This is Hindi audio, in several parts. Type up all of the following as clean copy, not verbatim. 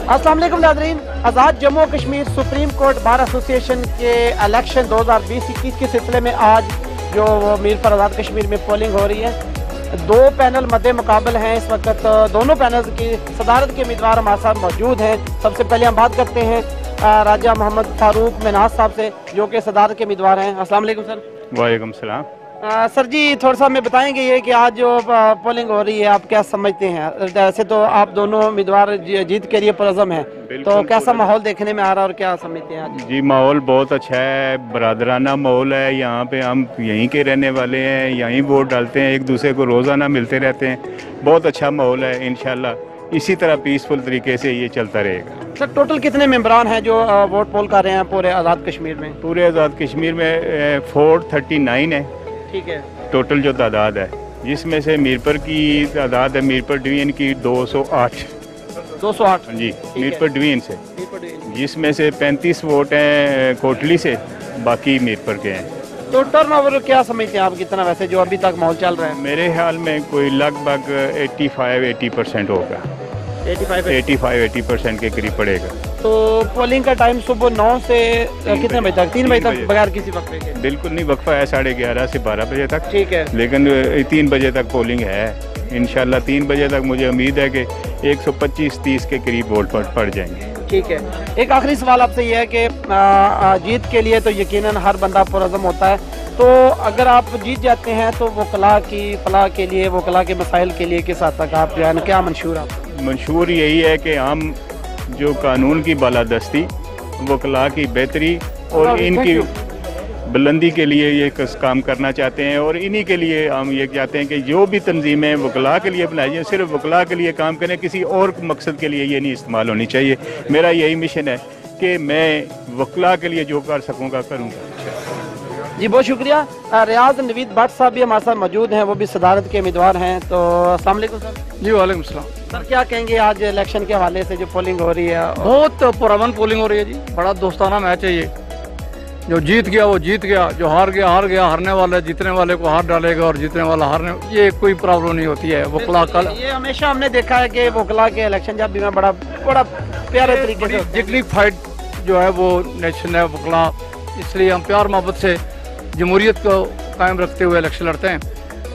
अस्सलाम वालेकुम नाज़रीन, Azad Jammu Kashmir supreme court bar association के इलेक्शन 2020-21 के सिलसिले में आज जो मीरपुर आज़ाद कश्मीर में पोलिंग हो रही है। दो पैनल मद्दे मुकाबल हैं इस वक्त। दोनों पैनल की सदारत के उम्मीदवार हमारे साथ मौजूद हैं। सबसे पहले हम बात करते हैं राजा मोहम्मद फारूक मिनाज साहब से, जो कि सदारत के उम्मीदवार हैं। अस्सलाम वालेकुम सर। वालेकुम सलाम। सर जी, थोड़ा सा हमें बताएंगे ये कि आज जो पोलिंग हो रही है आप क्या समझते हैं? वैसे तो आप दोनों उम्मीदवार जीत के लिए पुरज़म हैं, तो कैसा माहौल देखने में आ रहा है और क्या समझते हैं आज? जी, माहौल बहुत अच्छा है, बरादराना माहौल है। यहाँ पे हम यहीं के रहने वाले हैं, यहीं वोट डालते हैं, एक दूसरे को रोज़ाना मिलते रहते हैं। बहुत अच्छा माहौल है। इंशाल्लाह इसी तरह पीसफुल तरीके से ये चलता रहेगा। सर, टोटल कितने मेंबरान हैं जो वोट पोल कर रहे हैं पूरे आज़ाद कश्मीर में? पूरे आज़ाद कश्मीर में 439 है। ठीक है, टोटल जो तादाद है, जिसमें से मीरपुर की तादाद है, मीरपुर डिवीजन की 208। 208 जी, मीरपुर डिवीजन से, मीरपुर डिवीजन। जिसमें से 35 वोट हैं कोटली से, बाकी मीरपुर के हैं। तो टर्नओवर क्या समझते हैं आप कितना वैसे जो अभी तक माहौल चल रहा है? मेरे ख्याल में कोई लगभग 85-80% होगा। 85-80% के करीब पड़ेगा। तो पोलिंग का टाइम सुबह 9 से कितने बजे तक? 3 बजे तक बगैर किसी वक्फे के? बिल्कुल नहीं, वक्फा है 11:30 से 12 बजे तक। ठीक है, लेकिन 3 बजे तक पोलिंग है। इंशाल्लाह 3 बजे तक मुझे उम्मीद है कि 125-30 के करीब वोट पड़ जाएंगे। ठीक है। एक आखिरी सवाल आपसे ये है कि जीत के लिए तो यकीनन हर बंदा पुरज़म होता है, तो अगर आप जीत जाते हैं तो वकला की फलाह के लिए, वकला के मसाइल के लिए किस हद तक आप जो है ना क्या मंशूर आप? मंशूर यही है कि हम जो कानून की बालादस्ती, वकला की बेहतरी और इनकी बुलंदी के लिए ये काम करना चाहते हैं। और इन्हीं के लिए हम ये चाहते हैं कि जो भी तंजीमें वकला के लिए बनाई जाए, सिर्फ वकला के लिए काम करें, किसी और मकसद के लिए ये नहीं इस्तेमाल होनी चाहिए। मेरा यही मिशन है कि मैं वकला के लिए जो कर सकूँगा करूँगा। जी, बहुत शुक्रिया। रियाज नवीद भट्ट साहब भी हमारे साथ मौजूद हैं, वो भी सदारत के उम्मीदवार हैं। तो अस्सलाम वालेकुम सर। जी वालेकुम सलाम। सर, क्या कहेंगे आज इलेक्शन के हवाले से जो पोलिंग हो रही है? बहुत पुरअमन पोलिंग हो रही है जी। बड़ा दोस्ताना मैच है ये। जो जीत गया वो जीत गया, जो हार गया हार गया। हारने वाला जीतने वाले को हार डालेगा और जीतने वाला हारने, ये कोई प्रॉब्लम नहीं होती है। वकला कल ये हमेशा हमने देखा है कि वकला के इलेक्शन जब भी में बड़ा प्यारे तरीके से डिग्निफाइड जो है वो नेशन है वकला, इसलिए हम प्यार मोहब्बत से जमहूरियत को कायम रखते हुए इलेक्शन लड़ते हैं।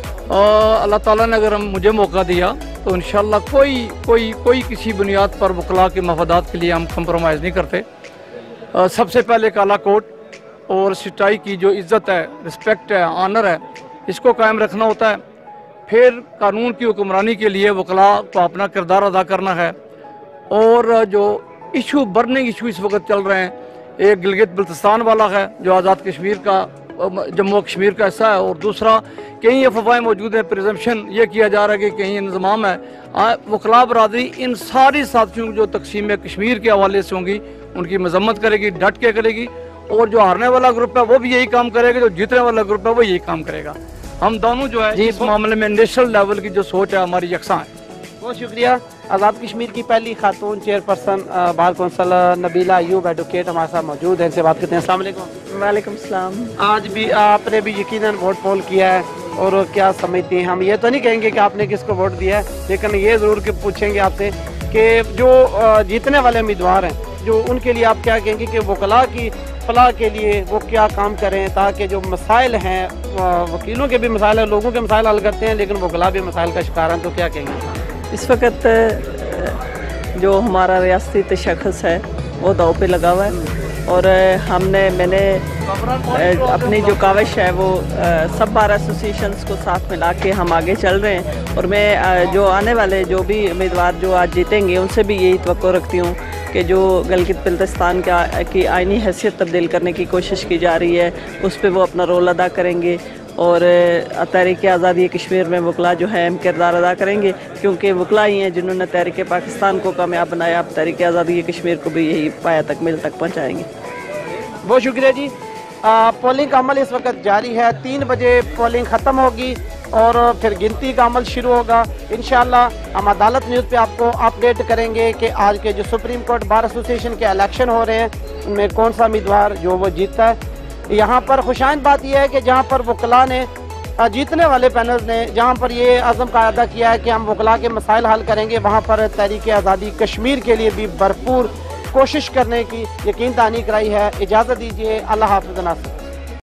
और अल्लाह ताला ने अगर मुझे मौका दिया तो इंशाल्लाह कोई किसी बुनियाद पर वकला के मफादात के लिए हम कंप्रोमाइज़ नहीं करते। सबसे पहले काला कोट और सच्चाई की जो इज़्ज़त है, रिस्पेक्ट है, ऑनर है, इसको कायम रखना होता है। फिर कानून की हुक्मरानी के लिए वकला को अपना किरदार अदा करना है। और जो इशू, बर्निंग इशू इस वक्त चल रहे हैं, एक गिलगित बल्तिस्तान वाला है जो आज़ाद कश्मीर का, जम्मू कश्मीर का हिस्सा है, और दूसरा कहीं अफवाहें मौजूद हैं, प्रिजम्पशन ये किया जा रहा है कि कहीं इंतज़ाम है। वकला बरादरी इन सारी साथियों जो तकसीम कश्मीर के हवाले से होंगी उनकी मजम्मत करेगी, डट के करेगी। और जो हारने वाला ग्रुप है वो भी यही काम करेगा, जो जीतने वाला ग्रुप है वो यही काम करेगा। हम दोनों जो है इस मामले में नेशनल लेवल की जो सोच है हमारी यकसा है। बहुत शुक्रिया। आज़ाद कश्मीर की पहली खातून chairperson bar council Nabila Ayub advocate हमारे साथ मौजूद है, इनसे बात करते हैं। अस्सलाम वालेकुम। वालेकुम सलाम। आज भी आपने भी यकीनन वोट पोल किया है, और क्या समझती हैं? हम ये तो नहीं कहेंगे कि आपने किसको वोट दिया है, लेकिन ये ज़रूर कि पूछेंगे आपसे कि जो जीतने वाले उम्मीदवार हैं, जो उनके लिए आप क्या कहेंगे कि वकला की फलाह के लिए वो क्या काम करें, ताकि जो मसाइल हैं, वकीलों के भी मसाइल हैं, लोगों के मसाइल हल करते हैं, लेकिन वकला भी मसाइल का शिकार हैं, तो क्या कहेंगे? इस वक्त जो हमारा रियासती तशख़्ख़ुस है वो दाव पे लगा हुआ है, और मैंने अपनी जो काविश है वो सब बार एसोसिएशंस को साथ मिला के हम आगे चल रहे हैं। और मैं जो आने वाले जो भी उम्मीदवार जो आज जीतेंगे उनसे भी यही तवक्को रखती हूँ कि जो गिलगित बल्तिस्तान की आइनी हैसियत तब्दील करने की कोशिश की जा रही है उस पर वो अपना रोल अदा करेंगे। और तहरीक आज़ादी कश्मीर में वकला जो है अहम किरदार अदा करेंगे, क्योंकि वकला ही हैं जिन्होंने तहरीक पाकिस्तान को कामयाब बनाया। अब तहरीक आज़ादी कश्मीर को भी यही पाया तक मिल तक पहुँचाएँगे। बहुत शुक्रिया जी। पोलिंग का अमल इस वक्त जारी है। 3 बजे पोलिंग ख़त्म होगी और फिर गिनती का अमल शुरू होगा। इंशाल्लाह हम अदालत न्यूज़ पे आपको अपडेट करेंगे कि आज के जो सुप्रीम कोर्ट बार एसोसिएशन के इलेक्शन हो रहे हैं उनमें कौन सा उम्मीदवार जो वो जीतता है। यहाँ पर खुशाइन बात यह है कि जहाँ पर वकला ने जीतने वाले पैनल ने जहां पर ये अज़म का अदा किया है कि हम वकला के मसाइल हल करेंगे, वहां पर तहरीक आज़ादी कश्मीर के लिए भी भरपूर कोशिश करने की यकीन दहानी कराई है। इजाज़त दीजिए, अल्लाह हाफ़िज़ नासिर।